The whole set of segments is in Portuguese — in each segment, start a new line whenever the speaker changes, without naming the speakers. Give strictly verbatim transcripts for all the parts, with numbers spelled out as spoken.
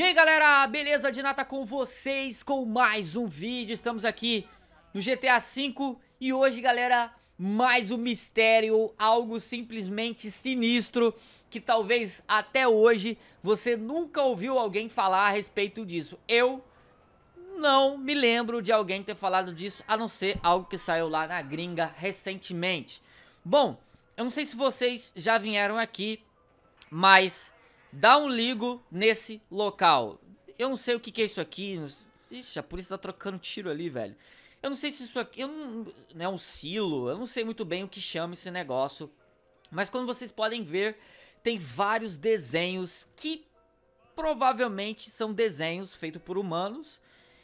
aí galera, beleza? Dinata com vocês com mais um vídeo. Estamos aqui no G T A cinco e hoje galera, mais um mistério, algo simplesmente sinistro que talvez até hoje você nunca ouviu alguém falar a respeito disso. Eu não me lembro de alguém ter falado disso, a não ser algo que saiu lá na gringa recentemente. Bom, eu não sei se vocês já vieram aqui, mas dá um ligo nesse local. Eu não sei o que, que é isso aqui. Ixi, a polícia tá trocando tiro ali, velho. Eu não sei se isso aqui... Eu não, não é um silo. Eu não sei muito bem o que chama esse negócio. Mas como vocês podem ver, tem vários desenhos que provavelmente são desenhos feitos por humanos.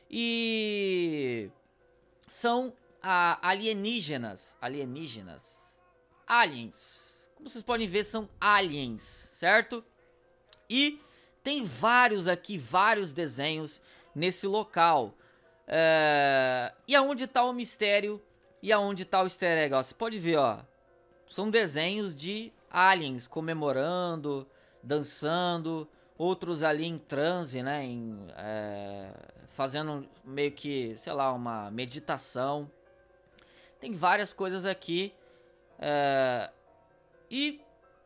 E... são ah, alienígenas. Alienígenas. Aliens. Como vocês podem ver, são aliens, certo? E tem vários aqui, vários desenhos nesse local. É... E aonde tá o mistério? E aonde tá o easter egg? Ó, você pode ver, ó. São desenhos de aliens comemorando, dançando. Outros ali em transe, né? Em, é... fazendo meio que, sei lá, uma meditação. Tem várias coisas aqui. É... E...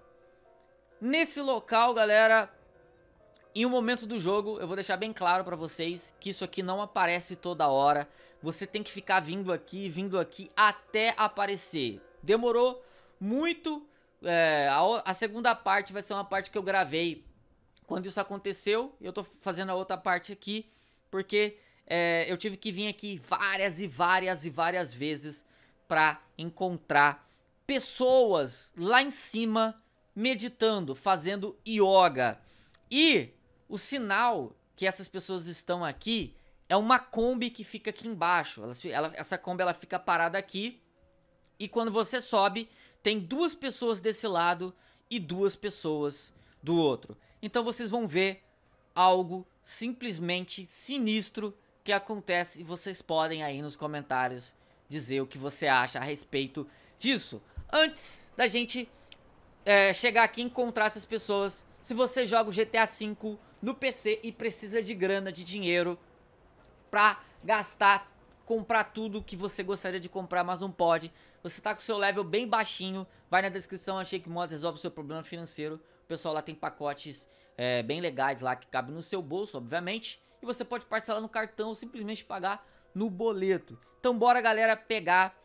nesse local, galera, em um momento do jogo, eu vou deixar bem claro pra vocês que isso aqui não aparece toda hora. Você tem que ficar vindo aqui, vindo aqui até aparecer. Demorou muito. É, a, a segunda parte vai ser uma parte que eu gravei quando isso aconteceu. Eu tô fazendo a outra parte aqui porque é, eu tive que vir aqui várias e várias e várias vezes pra encontrar pessoas lá em cima meditando, fazendo yoga. E o sinal que essas pessoas estão aqui é uma Kombi que fica aqui embaixo. Ela, ela, essa Kombi ela fica parada aqui. E quando você sobe, tem duas pessoas desse lado e duas pessoas do outro. Então vocês vão ver algo simplesmente sinistro que acontece. E vocês podem aí nos comentários dizer o que você acha a respeito disso. Antes da gente É, chegar aqui e encontrar essas pessoas. Se você joga o G T A cinco no P C e precisa de grana, de dinheiro pra gastar, comprar tudo que você gostaria de comprar, mas não pode, você tá com o seu level bem baixinho, vai na descrição, a Shake Mod resolve o seu problema financeiro. O pessoal lá tem pacotes é, bem legais lá que cabem no seu bolso, obviamente, e você pode parcelar no cartão ou simplesmente pagar no boleto. Então bora galera pegar,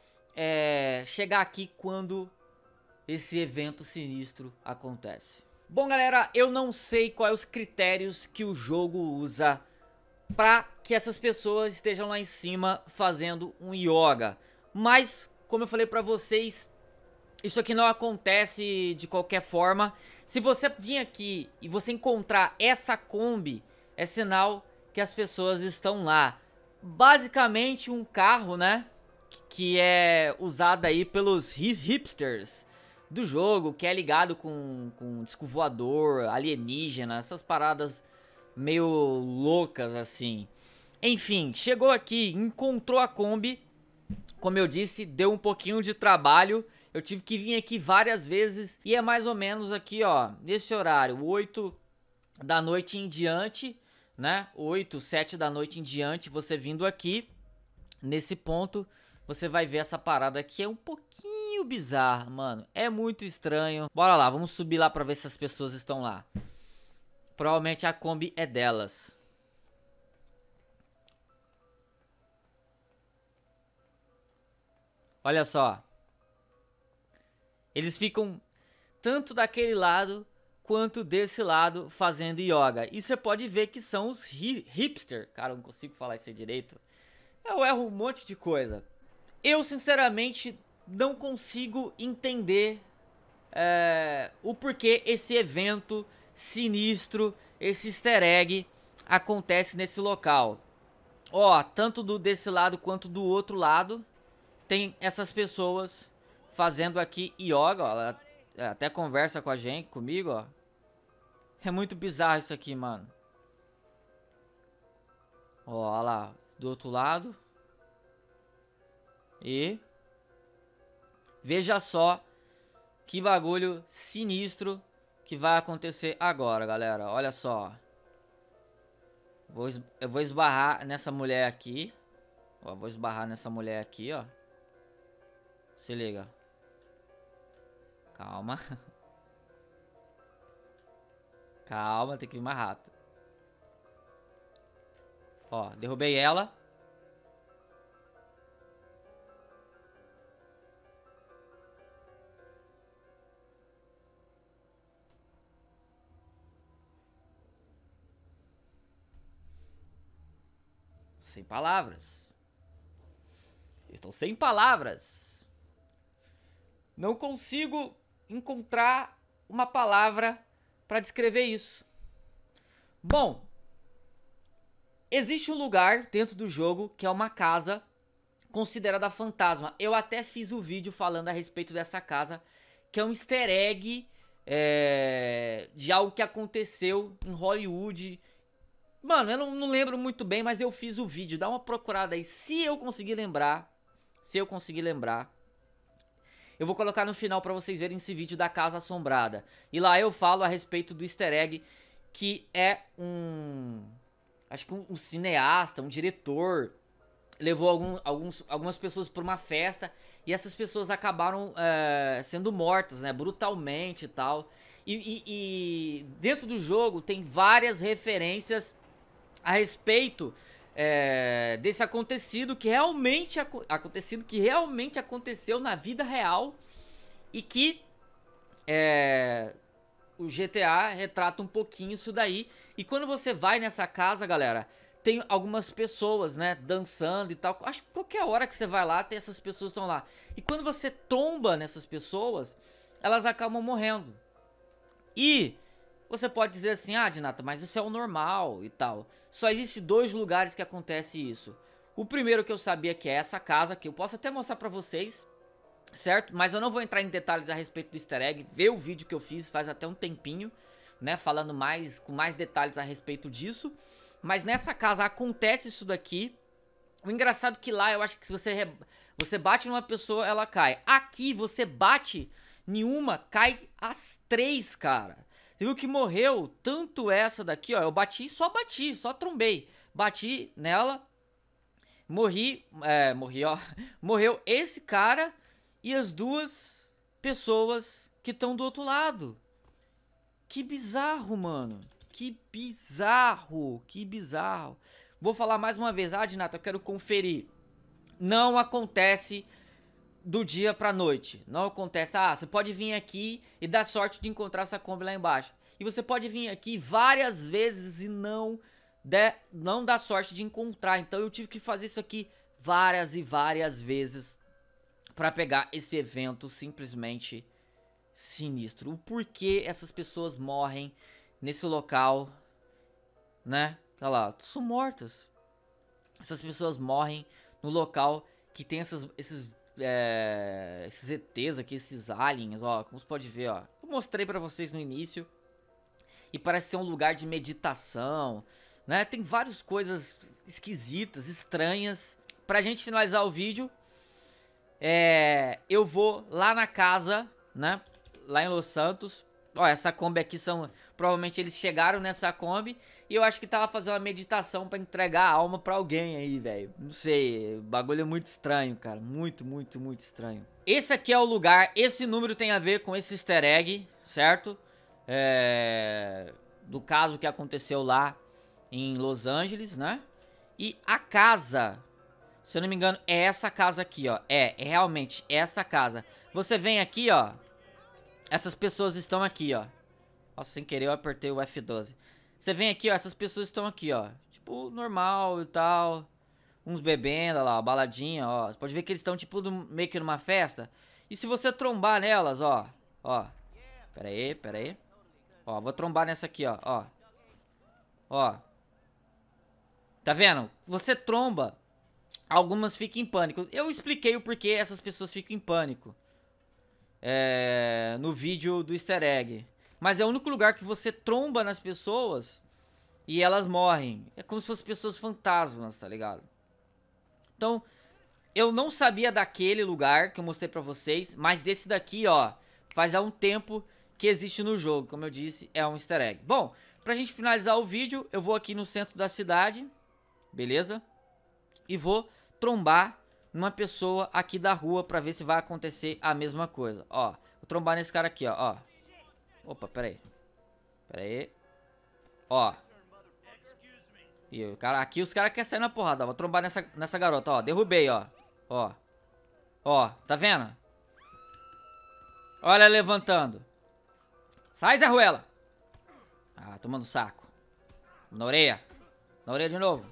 é, chegar aqui quando esse evento sinistro acontece. Bom galera, eu não sei quais os critérios que o jogo usa para que essas pessoas estejam lá em cima fazendo um yoga. Mas, como eu falei para vocês, isso aqui não acontece de qualquer forma. Se você vir aqui e você encontrar essa Kombi, é sinal que as pessoas estão lá. Basicamente um carro, né, que é usado aí pelos hipsters do jogo, que é ligado com, com disco voador, alienígena, essas paradas meio loucas assim. Enfim, chegou aqui, encontrou a Kombi, como eu disse, deu um pouquinho de trabalho, eu tive que vir aqui várias vezes, e é mais ou menos aqui ó, nesse horário, oito da noite em diante, né, oito, sete da noite em diante, você vindo aqui, nesse ponto, você vai ver essa parada aqui, é um pouquinho bizarro, mano. É muito estranho. Bora lá, vamos subir lá pra ver se as pessoas estão lá. Provavelmente a Kombi é delas. Olha só. Eles ficam tanto daquele lado quanto desse lado fazendo yoga. E você pode ver que são os hi hipster. Cara, eu não consigo falar isso aí direito. Eu erro um monte de coisa. Eu, sinceramente, não consigo entender é, o porquê esse evento sinistro, esse easter egg, acontece nesse local. Ó, tanto do desse lado quanto do outro lado, tem essas pessoas fazendo aqui yoga, ó. Ela até conversa com a gente, comigo, ó. É muito bizarro isso aqui, mano. Ó, ó lá, do outro lado. E veja só que bagulho sinistro que vai acontecer agora, galera. Olha só. Vou, es- eu vou esbarrar nessa mulher aqui. Ó, vou esbarrar nessa mulher aqui, ó. Se liga. Calma. Calma, tem que vir mais rápido. Ó, derrubei ela. Sem palavras. Estou sem palavras. Não consigo encontrar uma palavra para descrever isso. Bom, existe um lugar dentro do jogo que é uma casa considerada fantasma. Eu até fiz o vídeo falando a respeito dessa casa, que é um easter egg é, de algo que aconteceu em Hollywood. Mano, eu não, não lembro muito bem, mas eu fiz o vídeo. Dá uma procurada aí. Se eu conseguir lembrar, se eu conseguir lembrar, eu vou colocar no final pra vocês verem esse vídeo da Casa Assombrada. E lá eu falo a respeito do easter egg, que é um... acho que um, um cineasta, um diretor, levou algum, alguns, algumas pessoas pra uma festa. E essas pessoas acabaram é, sendo mortas, né, brutalmente e tal. E, e, e dentro do jogo tem várias referências a respeito é, desse acontecido que realmente acontecido que realmente aconteceu na vida real e que é, o G T A retrata um pouquinho isso daí. E quando você vai nessa casa, galera, tem algumas pessoas, né, dançando e tal. Acho que qualquer hora que você vai lá, tem essas pessoas que estão lá. E quando você tromba nessas pessoas, elas acabam morrendo. E você pode dizer assim, ah, Dinata, mas isso é o normal e tal. Só existe dois lugares que acontece isso. O primeiro que eu sabia que é essa casa, que eu posso até mostrar pra vocês, certo? Mas eu não vou entrar em detalhes a respeito do easter egg. Vê o vídeo que eu fiz faz até um tempinho, né, falando mais, com mais detalhes a respeito disso. Mas nessa casa acontece isso daqui. O engraçado é que lá eu acho que se você, você bate numa pessoa, ela cai. Aqui você bate em uma, cai as três, cara. Você viu que morreu tanto essa daqui, ó. Eu bati, só bati, só trombei. Bati nela. Morri, é, morri, ó. Morreu esse cara e as duas pessoas que estão do outro lado. Que bizarro, mano. Que bizarro, que bizarro. Vou falar mais uma vez, ah, Dinata, eu quero conferir. Não acontece do dia pra noite. Não acontece, ah, você pode vir aqui e dar sorte de encontrar essa Kombi lá embaixo. E você pode vir aqui várias vezes e não, der, não dar sorte de encontrar. Então eu tive que fazer isso aqui várias e várias vezes pra pegar esse evento simplesmente sinistro. O porquê essas pessoas morrem nesse local, né? Olha lá, são mortas. Essas pessoas morrem no local que tem essas, esses, é, esses E Tês aqui, esses aliens, ó. Como você pode ver, ó. Eu mostrei pra vocês no início. E parece ser um lugar de meditação, né? Tem várias coisas esquisitas, estranhas. Pra gente finalizar o vídeo, é, eu vou lá na casa, né? Lá em Los Santos. Ó, essa Kombi aqui são... Provavelmente eles chegaram nessa Kombi e eu acho que tava fazendo uma meditação pra entregar a alma pra alguém aí, velho. Não sei, o bagulho é muito estranho, cara. Muito, muito, muito estranho. Esse aqui é o lugar, esse número tem a ver com esse easter egg, certo? É... Do caso que aconteceu lá em Los Angeles, né? E a casa, se eu não me engano, é essa casa aqui, ó. É, é realmente essa casa. Você vem aqui, ó. Essas pessoas estão aqui, ó. Nossa, sem querer eu apertei o F doze. Você vem aqui, ó. Essas pessoas estão aqui, ó. Tipo, normal e tal. Uns bebendo, olha lá, baladinha, ó. Você pode ver que eles estão, tipo, no, meio que numa festa. E se você trombar nelas, ó. Ó. Pera aí, pera aí. Ó, vou trombar nessa aqui, ó. Ó. Ó. Tá vendo? Você tromba. Algumas ficam em pânico. Eu expliquei o porquê essas pessoas ficam em pânico. É, no vídeo do easter egg. Mas é o único lugar que você tromba nas pessoas e elas morrem. É como se fossem pessoas fantasmas, tá ligado? Então, eu não sabia daquele lugar que eu mostrei pra vocês, mas desse daqui, ó, faz há um tempo que existe no jogo. Como eu disse, é um easter egg. Bom, Pra gente finalizar o vídeo, eu vou aqui no centro da cidade, beleza? E vou trombar numa pessoa aqui da rua pra ver se vai acontecer a mesma coisa. Ó, vou trombar nesse cara aqui, ó, ó. Opa, pera aí. Pera aí. Ó. E o cara, aqui os caras querem sair na porrada, ó. Vou trombar nessa, nessa garota, ó. Derrubei, ó. Ó. Ó, tá vendo? Olha ela levantando. Sai, Zé Ruela. Ah, tomando saco. Na orelha. Na orelha de novo.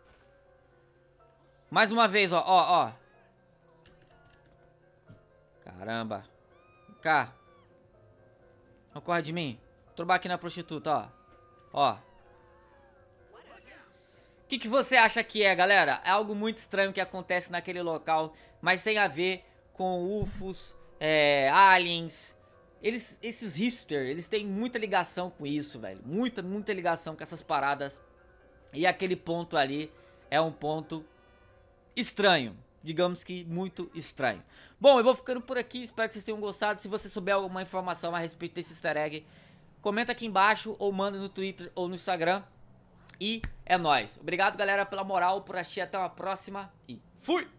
Mais uma vez, ó, ó, ó. Caramba. Vem cá. Não corre de mim. Vou trombar aqui na prostituta, ó. Ó. O que, que você acha que é, galera? É algo muito estranho que acontece naquele local, mas tem a ver com U F Os, é, aliens. Eles, esses hipsters, eles têm muita ligação com isso, velho. Muita, muita ligação com essas paradas. E aquele ponto ali é um ponto estranho. Digamos que muito estranho. Bom, eu vou ficando por aqui. Espero que vocês tenham gostado. Se você souber alguma informação a respeito desse easter egg, comenta aqui embaixo ou manda no Twitter ou no Instagram. E é nóis. Obrigado, galera, pela moral, por assistir. Até uma próxima e fui!